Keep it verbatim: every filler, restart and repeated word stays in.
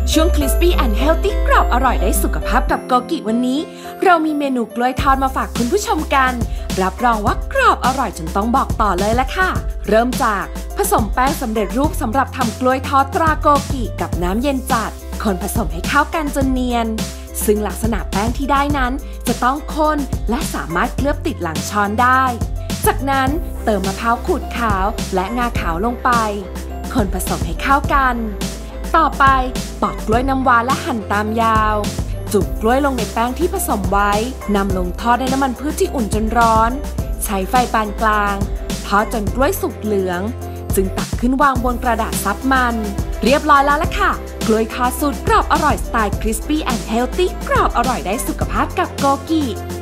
ช่วง Crispy and Healthy กรอบอร่อยได้สุขภาพกับโกกิวันนี้เรามีเมนูกล้วยทอดมาฝากคุณผู้ชมกันรับรองว่ากรอบอร่อยจนต้องบอกต่อเลยละค่ะเริ่มจากผสมแป้งสำเร็จรูปสำหรับทำกล้วยทอดตราโกกิกับน้ำเย็นจัดคนผสมให้เข้ากันจนเนียนซึ่งลักษณะแป้งที่ได้นั้นจะต้องข้นและสามารถเคลือบติดหลังช้อนได้จากนั้นเติมมะพร้าวขูดขาวและงาขาวลงไปคนผสมให้เข้ากันต่อไปปอกกล้วยน้ำว้าและหั่นตามยาวจุ่มกล้วยลงในแป้งที่ผสมไว้นำลงทอดในน้ำมันพืชที่อุ่นจนร้อนใช้ไฟปานกลางทอดจนกล้วยสุกเหลืองจึงตักขึ้นวางบนกระดาษซับมันเรียบร้อยแล้วล่ะค่ะกล้วยทอดสูตรกรอบอร่อยสไตล์ Crispy and Healthy กรอบอร่อยได้สุขภาพกับโกกิ